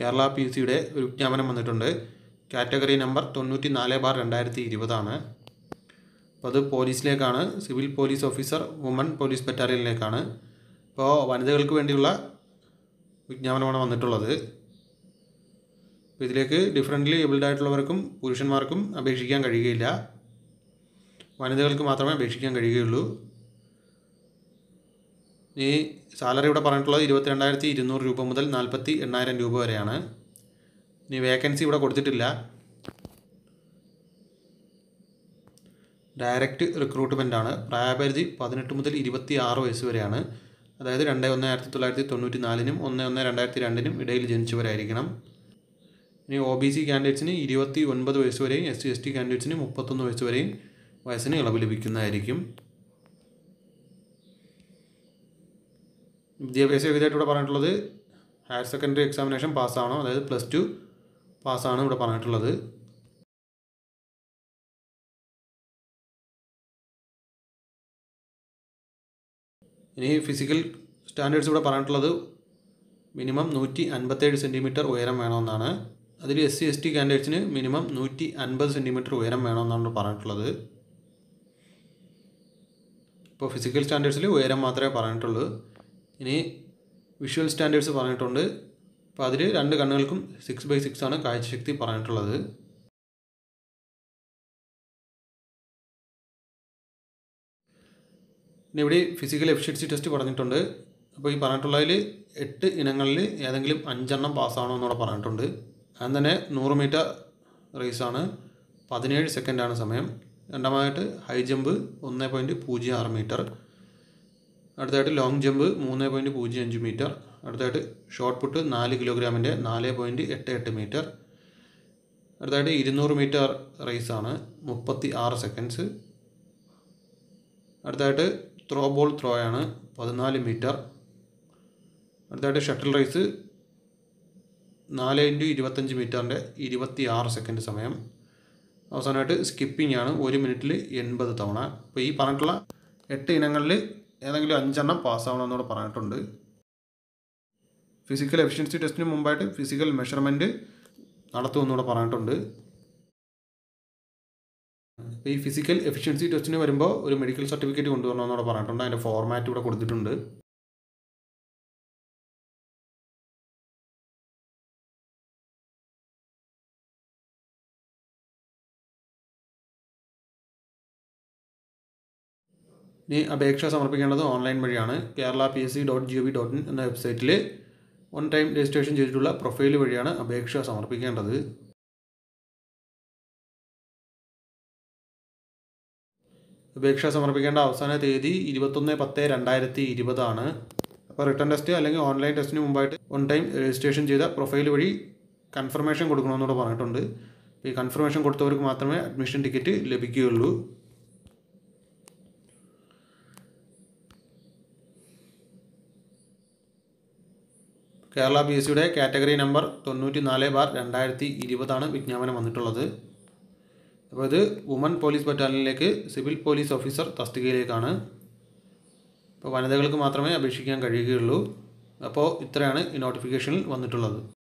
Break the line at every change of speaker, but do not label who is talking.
കേരള PSCയുടെ ഒരു വിജ്ഞാപനം വന്നിട്ടുണ്ട്. കാറ്റഗറി നമ്പർ 94/2020 ആണ്. അപ്പോൾ അത് പോലീസിലേക്കാണ്, civil police officer woman police ബറ്റാലിയനിലേക്കാണ്. ഇപ്പോൾ വനിതകൾക്ക് വേണ്ടിയുള്ള വിജ്ഞാപനമാണ് വന്നിട്ടുള്ളത്. അപ്പോൾ ഇതിലേക്ക് ഡിഫറൻ്റ്ലി ഏബിൾഡ് ആയിട്ടുള്ളവർക്കും പുരുഷന്മാർക്കും അപേക്ഷിക്കാൻ കഴിയുകയില്ല. വനിതകൾക്ക് മാത്രമേ അപേക്ഷിക്കാൻ കഴിയുകയുള്ളൂ. ഈ സാലറി ഇവിടെ പറഞ്ഞിട്ടുള്ളത് 22,200 രൂപ മുതൽ 48,000 രൂപ വരെയാണ്. ഇനി വേക്കൻസി ഇവിടെ കൊടുത്തിട്ടില്ല. ഡയറക്റ്റ് റിക്രൂട്ട്മെൻ്റ് ആണ്. പ്രായപരിധി 18 മുതൽ 26 വയസ്സ് വരെയാണ്. അതായത് 2/1/1994 1/1/2002 ഇടയിൽ ജനിച്ചവരായിരിക്കണം. ഇനി OBC കാൻഡിഡേറ്റ്സിന് 29 വയസ്സ് വരെയും SC/ST കാൻഡിഡേറ്റ്സിന് 31 വയസ്സ് വരെയും വയസ്സിന് ഇളവ് ലഭിക്കുന്നതായിരിക്കും. വിദ്യാഭ്യാസ യോഗ്യതയായിട്ട് ഇവിടെ പറഞ്ഞിട്ടുള്ളത് ഹയർ സെക്കൻഡറി എക്സാമിനേഷൻ പാസ്സാണോ, അതായത് +2 പാസ്സാണ് ഇവിടെ പറഞ്ഞിട്ടുള്ളത്. ഇനി ഫിസിക്കൽ സ്റ്റാൻഡേർഡ്സ് ഇവിടെ പറഞ്ഞിട്ടുള്ളത് മിനിമം 157 സെൻറ്റിമീറ്റർ ഉയരം വേണമെന്നാണ്. അതിൽ SC/ST കാൻഡിഡേറ്റ്സിന് മിനിമം 150 സെൻറ്റിമീറ്റർ ഉയരം വേണമെന്നാണ് പറഞ്ഞിട്ടുള്ളത്. ഇപ്പോൾ ഫിസിക്കൽ സ്റ്റാൻഡേർഡ്സിൽ ഉയരം മാത്രമേ പറഞ്ഞിട്ടുള്ളൂ. ഇനി വിഷ്വൽ സ്റ്റാൻഡേർഡ്സ് പറഞ്ഞിട്ടുണ്ട്. അപ്പോൾ അതിൽ 2 കണ്ണുകൾക്കും 6/6 ആണ് കാഴ്ചശക്തി പറഞ്ഞിട്ടുള്ളത്. പിന്നെ ഇവിടെ ഫിസിക്കൽ എഫിഷ്യൻസി ടെസ്റ്റ് പറഞ്ഞിട്ടുണ്ട്. അപ്പോൾ ഈ പറഞ്ഞിട്ടുള്ളതിൽ 8 ഇനങ്ങളിൽ ഏതെങ്കിലും 5 എണ്ണം പാസ്സാണോ എന്നൂടെ പറഞ്ഞിട്ടുണ്ട്. അതും തന്നെ 100 മീറ്റർ റേസാണ്, 17 സെക്കൻഡാണ് സമയം. രണ്ടാമതായിട്ട് ഹൈ ജമ്പ് 1.06 മീറ്റർ. അടുത്തായിട്ട് ലോങ് ജമ്പ് 3.05 മീറ്റർ. അടുത്തായിട്ട് ഷോട്ട് പുട്ട് 4 കിലോഗ്രാമിൻ്റെ 4.88 മീറ്റർ. അടുത്തായിട്ട് 200 മീറ്റർ റേസാണ്, 36 സെക്കൻഡ്സ്. അടുത്തായിട്ട് ത്രോ ബോൾ ത്രോ ആണ്, 14 മീറ്റർ. അടുത്തായിട്ട് ഷട്ടിൽ റേസ് 4x25 മീറ്ററിൻ്റെ 26 സെക്കൻഡ് സമയം. അവസാനമായിട്ട് സ്കിപ്പിംഗ് ആണ്, 1 മിനിറ്റിൽ 80 തവണ. അപ്പോൾ ഈ പറഞ്ഞിട്ടുള്ള 8 ഇനങ്ങളിൽ ഏതെങ്കിലും 5 എണ്ണം പാസ്സാവണമെന്നൂടെ പറഞ്ഞിട്ടുണ്ട്. ഫിസിക്കൽ എഫിഷ്യൻസി ടെസ്റ്റിന് മുമ്പായിട്ട് ഫിസിക്കൽ മെഷർമെൻറ്റ് നടത്തുമെന്നൂടെ പറഞ്ഞിട്ടുണ്ട്. അപ്പോൾ ഈ ഫിസിക്കൽ എഫിഷ്യൻസി ടെസ്റ്റിന് വരുമ്പോൾ ഒരു മെഡിക്കൽ സർട്ടിഫിക്കറ്റ് കൊണ്ടുവരണമെന്നൂടെ പറഞ്ഞിട്ടുണ്ട്. അതിൻ്റെ ഫോർമാറ്റ് ഇവിടെ കൊടുത്തിട്ടുണ്ട്. ഇനി അപേക്ഷ സമർപ്പിക്കേണ്ടത് ഓൺലൈൻ വഴിയാണ്. kerala.psc.gov.in എന്ന വെബ്സൈറ്റിൽ 1 ടൈം രജിസ്ട്രേഷൻ ചെയ്തിട്ടുള്ള പ്രൊഫൈൽ വഴിയാണ് അപേക്ഷ സമർപ്പിക്കേണ്ടത്. അപേക്ഷ സമർപ്പിക്കേണ്ട അവസാന തീയതി 21/10/2020 ആണ്. അപ്പോൾ റിട്ടേൺ ടെസ്റ്റ് അല്ലെങ്കിൽ ഓൺലൈൻ ടെസ്റ്റിന് മുമ്പായിട്ട് 1 ടൈം രജിസ്ട്രേഷൻ ചെയ്ത പ്രൊഫൈൽ വഴി കൺഫർമേഷൻ കൊടുക്കണമെന്നൂടെ പറഞ്ഞിട്ടുണ്ട്. ഈ കൺഫർമേഷൻ കൊടുത്തവർക്ക് മാത്രമേ അഡ്മിഷൻ ടിക്കറ്റ് ലഭിക്കുകയുള്ളൂ. കേരള PSCയുടെ കാറ്റഗറി നമ്പർ 94/2020 ആണ് വിജ്ഞാപനം വന്നിട്ടുള്ളത്. അപ്പോൾ ഇത് വുമൺ പോലീസ് ബറ്റാലിയനിലേക്ക് സിവിൽ പോലീസ് ഓഫീസർ തസ്തികയിലേക്കാണ്. അപ്പോൾ വനിതകൾക്ക് മാത്രമേ അപേക്ഷിക്കാൻ കഴിയുകയുള്ളൂ. അപ്പോൾ ഇത്രയാണ് ഈ നോട്ടിഫിക്കേഷനിൽ വന്നിട്ടുള്ളത്.